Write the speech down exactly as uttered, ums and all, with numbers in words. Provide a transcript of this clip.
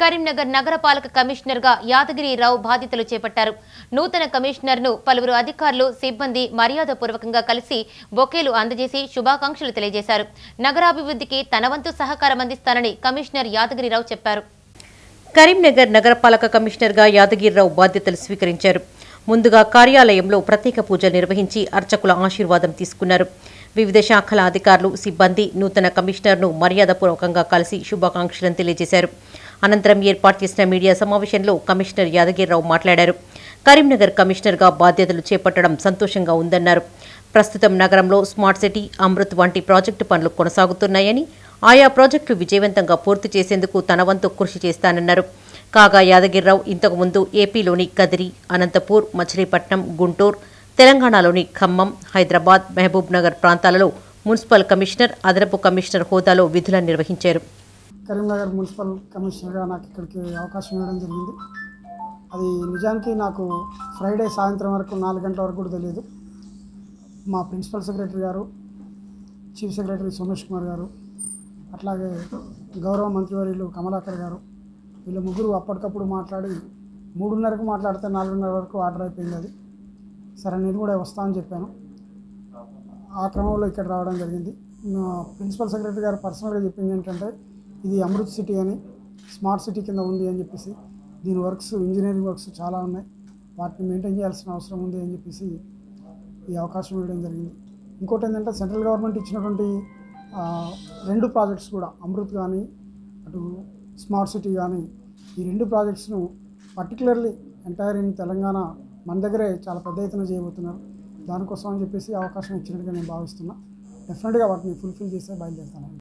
కరీంనగర్ నగరపాలక కమిషనర్ గా యాదగిరి రావు బాధ్యతలు చేపట్టారు. నూతన కమిషనర్ ను పలువురు అధికారులు, సిబ్బంది మర్యాదపూర్వకంగా కలిసి బొకేలు అందజేసి శుభాకాంక్షలు తెలియజేశారు. నగరాభివృద్ధికి తన వంతు సహకారం అందిస్తానని కమిషనర్ యాదగిరి రావు చెప్పారు. కరీంనగర్ నగరపాలక కమిషనర్ గా యాదగిరి రావు బాధ్యతలు స్వీకరించారు. ముందుగా కార్యాలయంలో ప్రత్యేక పూజ నిర్వహించి అర్చకుల ఆశీర్వాదం తీసుకున్నారు. వివిధ శాఖల అధికారులు, సిబ్బంది నూతన కమిషనర్ను మర్యాదపూర్వకంగా కలిసి శుభాకాంక్షలను తెలియజేశారు. అనంతరం ఏర్పాటు చేసిన మీడియా సమావేశంలో కమిషనర్ యాదగిరిరావు మాట్లాడారు. కరీంనగర్ కమిషనర్గా బాధ్యతలు చేపట్టడం సంతోషంగా ఉందన్నారు. ప్రస్తుతం నగరంలో స్మార్ట్ సిటీ, అమృత్ వంటి ప్రాజెక్టు పనులు కొనసాగుతున్నాయని, ఆయా ప్రాజెక్టులు విజయవంతంగా పూర్తి చేసేందుకు తన వంతు కృషి చేస్తానన్నారు. కాగా యాదగిరిరావు ఇంతకుముందు ఏపీలోని కదిరి, అనంతపూర్, మచిలీపట్నం, గుంటూరు, తెలంగాణలోని ఖమ్మం, హైదరాబాద్, మహబూబ్ నగర్ ప్రాంతాలలో మున్సిపల్ కమిషనర్, అదనపు కమిషనర్ హోదాలో విధులను నిర్వహించారు. కరీంనగర్ మున్సిపల్ కమిషనర్గా నాకు ఇక్కడికి అవకాశం ఇవ్వడం జరిగింది. అది నిజానికి నాకు ఫ్రైడే సాయంత్రం వరకు నాలుగు గంటల వరకు కూడా తెలియదు. మా ప్రిన్సిపల్ సెక్రటరీ గారు, చీఫ్ సెక్రటరీ సోమేష్ కుమార్ గారు, అట్లాగే గౌరవ మంత్రివర్యులు కమలాకర్ గారు, వీళ్ళ ముగ్గురు అప్పటికప్పుడు మాట్లాడి మూడున్నరకు మాట్లాడితే నాలుగున్నర వరకు ఆర్డర్ అయిపోయింది. అది సరే నేను కూడా వస్తామని చెప్పాను. ఆ క్రమంలో ఇక్కడ రావడం జరిగింది. ప్రిన్సిపల్ సెక్రటరీ గారు పర్సనల్గా చెప్పింది ఏంటంటే, ఇది అమృత్ సిటీ అని, స్మార్ట్ సిటీ కింద ఉంది అని చెప్పేసి, దీని వర్క్స్, ఇంజనీరింగ్ వర్క్స్ చాలా ఉన్నాయి, వాటిని మెయింటైన్ చేయాల్సిన అవసరం ఉంది అని చెప్పేసి ఈ అవకాశం ఇవ్వడం జరిగింది. ఇంకోటి ఏంటంటే, సెంట్రల్ గవర్నమెంట్ ఇచ్చినటువంటి రెండు ప్రాజెక్ట్స్ కూడా, అమృత్ కానీ అటు స్మార్ట్ సిటీ కానీ, ఈ రెండు ప్రాజెక్ట్స్ను పర్టికులర్లీ ఎంటైర్ ఇన్ తెలంగాణ మన దగ్గరే చాలా పెద్ద ఎత్తున చేయబోతున్నారు. దానికోసం అని చెప్పేసి అవకాశం ఇచ్చినట్టుగా నేను భావిస్తున్నా. డెఫినెట్గా వాటిని ఫుల్ఫిల్ చేసే బయలుదేరుతాను.